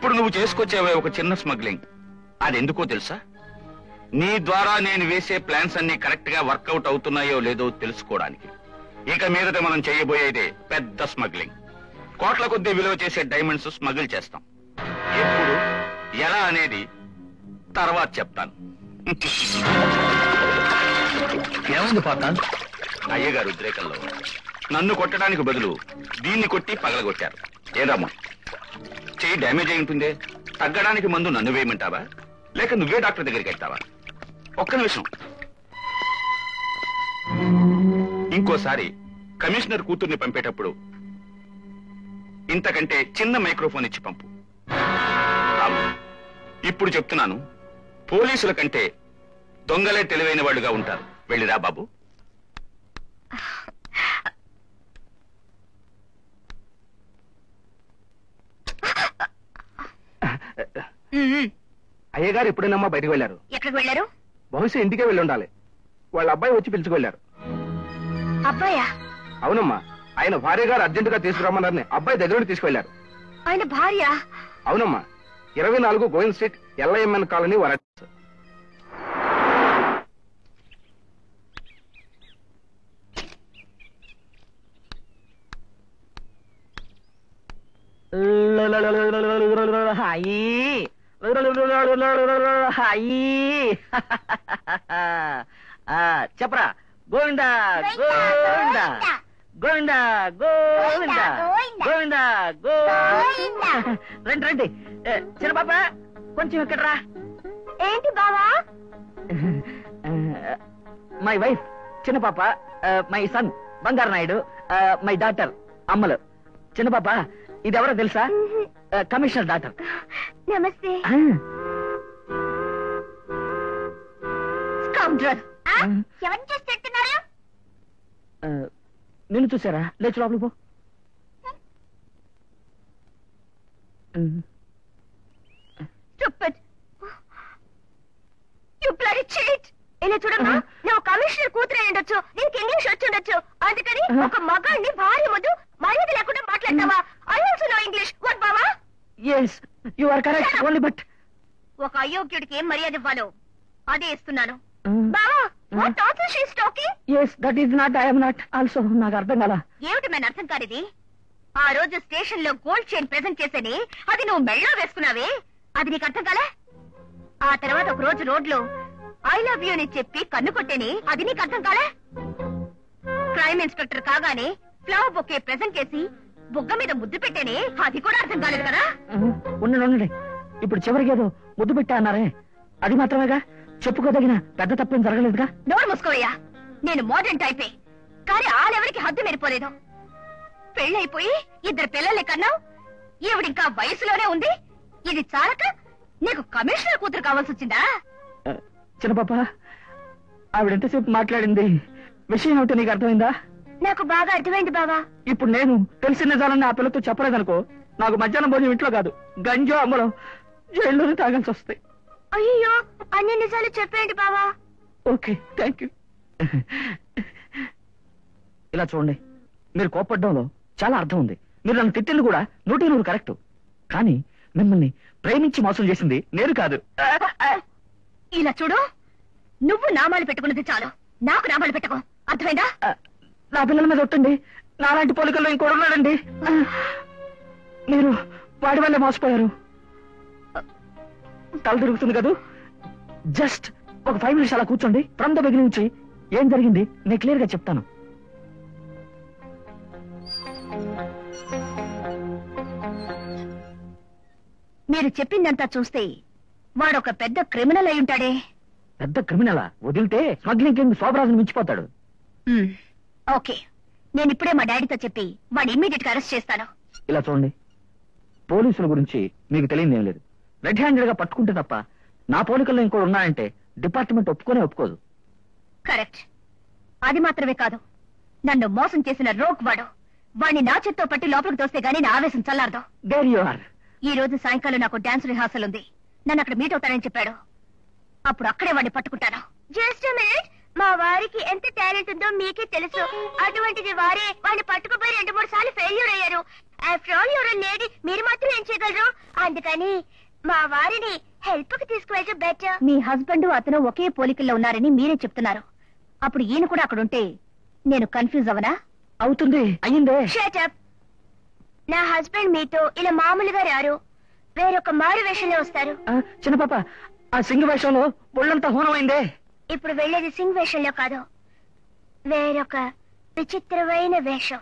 ఇప్పుడు నువ్వు చేసుకొచ్చేవే ఒక చిన్న స్మగ్లింగ్. అది ఎందుకో తెలుసా? నీ ద్వారా నేను వేసే ప్లాన్స్ అన్ని కరెక్ట్ గా వర్కౌట్ అవుతున్నాయో లేదో తెలుసుకోవడానికి. ఇక మీదట మనం చేయబోయేదే పెద్ద స్మగ్లింగ్. కోట్ల కొద్దీ విలువ చేసే డైమండ్స్ స్మగిల్ చేస్తాం. ఎప్పుడు, ఎలా అనేది తర్వాత చెప్తాను. ఏమైంది పాతాన్? అయ్యగారు ఉద్రేకంలో నన్ను కొట్టడానికి బదులు దీన్ని కొట్టి పగలగొట్టారు. ఏదమ్మా, చెయ్యి డ్యామేజ్ అయి ఉంటుందే, తగ్గడానికి మందు నన్ను వేయమంటావా లేక నువ్వే డాక్టర్ దగ్గరికి వెళ్తావా? ఒక్క నిమిషం. ఇంకోసారి కమిషనర్ కూతుర్ని పంపేటప్పుడు ఇంతకంటే చిన్న మైక్రోఫోన్ ఇచ్చి పంపు. ఇప్పుడు చెప్తున్నాను, పోలీసుల కంటే దొంగలే తెలివైన వాళ్లుగా ఉంటారు. వెళ్ళిరా బాబు. అయ్యగారు ఎప్పుడైనా బయటకు వెళ్ళారు? ఎక్కడికి వెళ్ళారు? బహుశా ఇంటికే వెళ్ళి ఉండాలి. వాళ్ళ అబ్బాయి వచ్చి పిలుచుకెళ్లారు. అబ్బాయా? అవునమ్మా, ఆయన భార్య గారు అర్జెంటుగా తీసుకురమ్మన్నారని అబ్బాయి దగ్గర నుండి తీసుకెళ్లారు. ఆయన భార్య? అవునమ్మా, 24 Govind street, LIMN colony, Warangal. చెప్పరా? గోవిందా గోవిందా గోవిందా గోవిందా గోవిందా గోవిందా. రండి రండి. చిన్న పాప కొంచెం ఇక్కడరా. ఏంటి బావా? మై వైఫ్ చిన్న పాప, మై సన్ బంగారు నాయుడు, మై డాటర్ అమ్మలు. చిన్న పాప ఇది ఎవరో తెలుసా? Commissioner doctor. నమస్తే. ఎవరిని చూసి తిడుతున్నారు? నిన్ను చూసారా? లేచి లోపలికి పో. ఇలా చూడమ్మా, నువ్వు కమిషనర్ కూతురే ఉండొచ్చు, నీకు ఇంగ్లీష్ వచ్చి ఉండొచ్చు, అందుకని ఒక మగాడిని భార్య ముందు మర్యాద లేకుండా మాట్లాడతావా? I also know English. What బావా? yes you are correct only but ఒక అయోగ్యుడికి ఏం మర్యాద ఇవ్వాలో అదే ఇస్తున్నాను. బావా, what also she is talking? yes that is not I am not also. నాకు అర్థం కాలా. ఏమిటి మన అర్థం కానిది? ఆ రోజు స్టేషన్ లో గోల్డ్ చైన్ ప్రెజెంట్ చేసేని అది నువ్వు మెళ్ళో వేసుకున్నావే, అది నీకు అర్థం కాలే? ఆ తర్వాత ఒక రోజు రోడ్లో ఐ లవ్ యూ అని చెప్పి కన్ను కొట్టేని, అది నీకు అర్థం కాలే? క్రైమ్ ఇన్స్పెక్టర్ కాగానే ఫ్లవర్ బొకే ప్రెజెంట్ చేసి బుగ్గ మీద ముద్దు పెట్టేని, అది కూడా అర్థం కాలేదు కదా? ఉండండి, ఇప్పుడు చివరికి ఏదో ముద్దు పెట్టా అన్నారే, అది మాత్రమేగా. చెప్పుకోదగిన పెద్ద తప్పేం జరగలేదుగా. నోరు మూసుకోవయ్యా. నేను మోడర్న్ టైపే, కానీ ఆలెవరికి హద్దు మెరిపోలేదు. పెళ్ళైపోయి 2 పిల్లల్ని కన్నావు, ఈవిడింకా వయసులోనే ఉంది. ఇది చాలక నీకు కమిషనర్ కూతురు కావాల్సి వచ్చిందా? చిన్నపాప, ఆవిడెంతసేపు మాట్లాడింది, విషయం ఏమిటో నీకు అర్థమైందా? నాకు బాగా అర్థమైంది బావా. ఇప్పుడు నేను తెలిసిన నిజాలన్నీ ఆ పిల్లతో చెప్పలేదనుకో, నాకు మధ్యాహ్నం భోజనం ఇంట్లో కాదు, గంజో అమ్మలో జైల్లోనే తాగాల్సి వస్తాయి. అయ్యో, అన్ని నిజాలు చెప్పేయండి బావా. Okay, thank you. ఇలా చూడండి, మీరు కోపడ్డంలో చాలా అర్థం ఉంది. మీరు నన్ను తిట్టింది కూడా 100% కరెక్ట్. కానీ మిమ్మల్ని ప్రేమించి మోసం చేసింది నేను కాదు. ఇలా చూడు, నువ్వు నామాలు పెట్టుకున్నది చాలు, నాకు నామాలు పెట్టుకో, అర్థమైందా? నా పిల్లల మీద ఒట్టండి, నాలాంటి పోలికల్లో ఇంకోడు ఉన్నాడండి. మీరు వాడి వల్లే మోసపోయారు. తల తిరుగుతుంది కదా, జస్ట్ ఒక 5 నిమిషాలు అలా కూర్చోండి. ఫ్రమ్ ద బిగినింగ్ నుంచి ఏం జరిగింది నేను క్లియర్ గా చెప్తాను. మీరు చెప్పిందంతా చూస్తే వాడొక పెద్ద క్రిమినల్ అయి ఉంటాడే. పెద్ద క్రిమినలా? వదిలితే స్మగ్లింగ్ కింగ్ శోభరాజుని మించిపోతాడు. ఓకే, నేను ఇప్పుడే మా డాడీతో చెప్పి వాడు ఇమ్మీడియట్ గా అరెస్ట్ చేస్తాను. ఇలా చూడండి, పోలీసుల గురించి మీకు తెలియదు ఏం లేదు. రెడ్ హ్యాండెడ్ గా పట్టుకుంటే తప్ప నా పోలికల్లో ఇంకోటి ఉన్నాయంటే డిపార్ట్మెంట్ ఒప్పుకోదు. కరెక్ట్. అది మాత్రమే కాదు, నన్ను మోసం చేసిన రోక్ వాడు, వాడిని నా చేత్తో పట్టి లోపలికి తోస్తే గానీ నా ఆవేశం చల్లారదు. There you are. ఈ రోజు సాయంకాలం నాకు డాన్స్ రిహార్సల్ ఉంది, నన్ను అక్కడ మీట్ అవుతానని చెప్పాడు. అప్పుడు అక్కడే వాడిని పట్టుకుంటాను. జస్ట్ మినిట్, మా వారికి ఎంత టాలెంట్ ఉందో మీకే తెలుసు. అటువంటిది వారే వాడిని పట్టుకుపోయి 2-3 సార్లు ఫెయిల్యూర్ అయ్యారు. ఆఫ్టర్ ఆల్ ఎవరో లేడీ, మీరు మాత్రం ఏం చేయగలరు? అందుకని మా వారిని హెల్ప్ కి తీసుకువెళ్ళడం బెటర్. మీ హస్బెండ్ అతను ఒకే పోలికల్లో ఉన్నారని మీరే చెప్తున్నారు. అప్పుడు ఈయన కూడా అక్కడ ఉంటే నేను కన్ఫ్యూజ్ అవనా? అవుతుంది, అయ్యిందే. Shut up. నా హస్బెండ్ మీతో ఇలా మామూలుగా రారు, వేరొక మారు వేషంలో వస్తారు. చిన్న పాప, ఆ సింగ్ వేషంలో ఒళ్ళంతా హోనమైందే. ఇప్పుడు వెళ్ళేది సింగ్ వేషంలో కాదు, వేరొక విచిత్రమైన వేషం.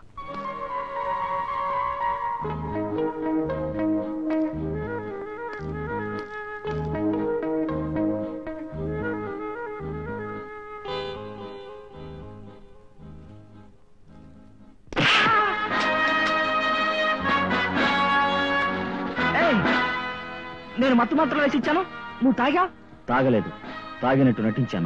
నేను మత్తు మాత్రం వేసి ఇచ్చాను, నువ్వు తాగా? తాగలేదు, తాగినట్టు నటించాను.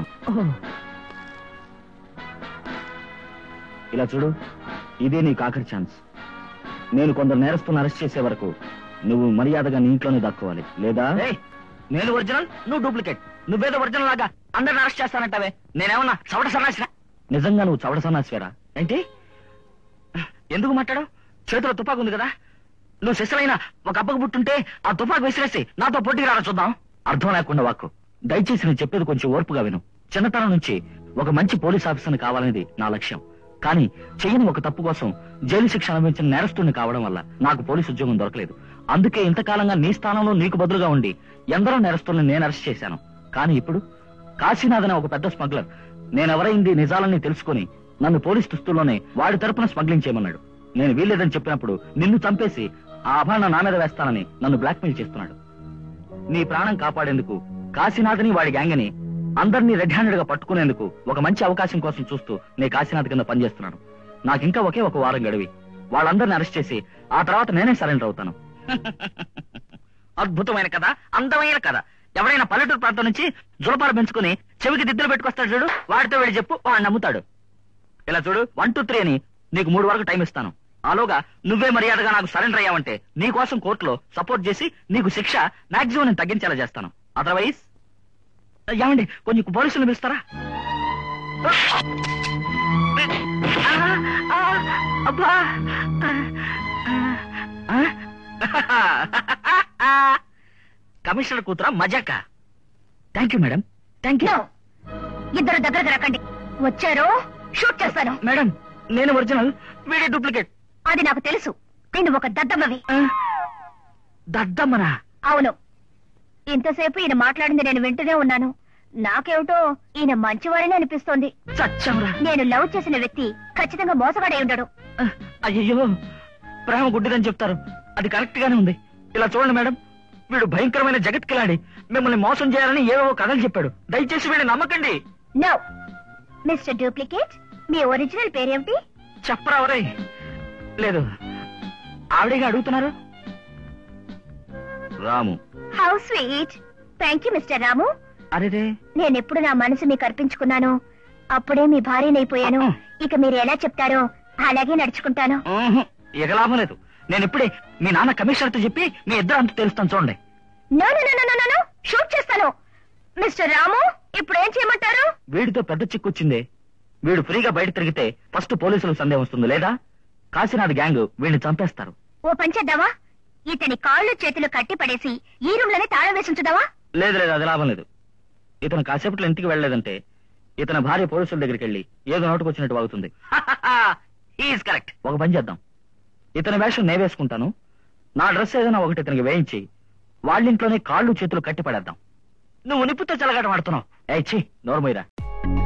ఇలా చూడు, ఇదే నీకు ఆఖరి ఛాన్స్. నేను కొందరు నేరస్తులను అరెస్ట్ చేసే వరకు నువ్వు మర్యాదగా నీ ఇంట్లోనే దాక్కోవాలి, లేదా నేను ఒరిజినల్, నువ్వు డూప్లికేట్. నువ్వేదో ఒరిజినల్ లాగా అందరిని అరెస్ట్ చేస్తానంటావే. నేనేమన్నా చవట సన్నాసినా? నిజంగా నువ్వు చవట సన్నాసివేరా? ఏంటి? ఎందుకు మాట్లాడావు? చేతిలో తుపాకు ఉంది కదా. నువ్వు శిశులైన ఒక అబ్బకు పుట్టుంటే ఆ తుపాకు విసిరేసి నాతో పొట్టికి రారా చూద్దాం. అర్థం లేకుండా వాక్కు. దయచేసి నేను చెప్పేది కొంచెం ఓర్పుగా విను. చిన్నతనం నుంచి ఒక మంచి పోలీస్ ఆఫీసర్ని కావాలనేది నా లక్ష్యం. కానీ చెయ్యని ఒక తప్పు కోసం జైలు శిక్ష అనుభవించిన నేరస్తుడిని కావడం వల్ల నాకు పోలీసు ఉద్యోగం దొరకలేదు. అందుకే ఇంతకాలంగా నీ స్థానంలో నీకు బదులుగా ఉండి ఎందరో నేరస్తుల్ని నేను అరెస్ట్ చేశాను. కానీ ఇప్పుడు కాశీనాథ్ అనే ఒక పెద్ద స్మగ్లర్ నేనెవరైంది నిజాలని తెలుసుకుని నన్ను పోలీస్ దుస్తుల్లోనే వాడి తరపున స్మగ్లింగ్ చేయమన్నాడు. నేను వీల్లేదని చెప్పినప్పుడు నిన్ను చంపేసి ఆ అభాండం నా మీద వేస్తానని నన్ను బ్లాక్మెయిల్ చేస్తున్నాడు. నీ ప్రాణం కాపాడేందుకు కాశీనాథ్ని వాడి గ్యాంగ్ని అందరినీ రెడ్ హ్యాండెడ్ గా పట్టుకునేందుకు ఒక మంచి అవకాశం కోసం చూస్తూ నేను కాశీనాథ్ కింద పనిచేస్తున్నాను. నాకింకా ఒకే ఒక వారం గడివి. వాళ్ళందరినీ అరెస్ట్ చేసి ఆ తర్వాత నేనే సరెండర్ అవుతాను. అద్భుతమైన కథ, అందమైన కథ. ఎవరైనా పల్లెటూరు ప్రాంతం నుంచి జులపాలు పెంచుకుని చెవికి దిద్దులు పెట్టుకొస్తాడు చూడు, వాడితో వెళ్ళి చెప్పు, వాడు నమ్ముతాడు. ఇలా చూడు, 1 2 3 అని నీకు 3 వరకు టైం ఇస్తాను. ఆలోగా నువ్వే మర్యాదగా నాకు సరెండర్ అయ్యావంటే నీ కోసం కోర్టులో సపోర్ట్ చేసి నీకు శిక్ష మాక్సిమం నేను తగ్గించేలా చేస్తాను. అదర్వైజ్ ఏమండి, కొంచెం పోలీసులు పిలుస్తారా? అబ్బా, కమిషనర్ కూతురా మజాక? Thank you madam, thank you. ఇద్దరు దగ్గరకు రకండి, వచ్చారు షూట్ చేస్తాను. మేడం, నేను ఒరిజినల్, వీడే డూప్లికేట్. అది నాకు తెలుసు. నేను ఒక దద్దమ్మవి. దద్దమ్మనా? అవును. ఇంతసేపు ఈయన మాట్లాడింది నేను వింటూనే ఉన్నాను. నాకేమిటో ఈయన మంచివాడని అనిపిస్తోంది. చచ్చంరా. నేను లవ్ చేసిన వ్యక్తి ఖచ్చితంగా మోసగాడై ఉండడు. అయ్యో, ప్రేమ గుడ్డిదని చెప్తారు, అది కరెక్ట్ గానే ఉంది. ఇలా చూడండి మేడం, వీడు భయంకరమైన జగత్కిలాడి మిమ్మల్ని మోసం చేయాలని ఏవో కథలు చెప్పాడు. దయచేసి వీడిని నమ్మకండి. నో మిస్టర్ డూప్లికేట్, మీ ఒరిజినల్ పేరేమిటి? చెప్పరా ఒరే? లేదు, ఆవిడగా అడుగుతున్నారు. Ramu. How sweet. Thank you mister Ramu. అరేరే, నేనెప్పుడు నా మనసు మీకు అర్పించుకున్నాను, అప్పుడే మీ భార్యనైపోయాను. ఇక మీరు ఎలా చెప్తారో అలాగే నడుచుకుంటాను. ఇక లాభం లేదు. నేను ఇప్పుడే మీ నాన్న కమిషనర్తో చెప్పి మీ ఇద్దరు అంత తెలుస్తాను చూడండి. No no no no no, shoot చేస్తాను. మిస్టర్ రాము, ఇప్పుడు ఏం చేయమంటారు? వీడితో పెద్ద చిక్కొచ్చిందే. వీడు ఫ్రీగా బయట తిరిగితే ఫస్ట్ పోలీసులకు సందేహం వస్తుంది, లేదా కాశీనాథ్ గ్యాంగ్ వీడిని చంపేస్తారు. ఓ పంచేద్దావా? ఇతని కాళ్ళు చేతులు కట్టి పడేసి ఈ రూమ్ లోనే తాళం వేసి ఉంచుదావా? లేదు లేదు, అది లాభం లేదు. ఇతను కాసేపట్లో ఇంటికి వెళ్ళలేదంటే ఇతని భార్య పోలీసుల దగ్గరికి వెళ్ళి ఏదో నోటుకొచ్చినట్టు వాగుతుంది. కరెక్ట్. ఒక పని చేద్దాం, ఇతని వేషం నే వేసుకుంటాను, నా డ్రెస్ ఏదైనా ఒకటి ఇతనికి వేయించి వాళ్ళింట్లోనే కాళ్ళు చేతులు కట్టి పడేద్దాం. నువ్వు నిప్పుతో చెలగాట మాడుతున్నావు. నోర్మోయిరా.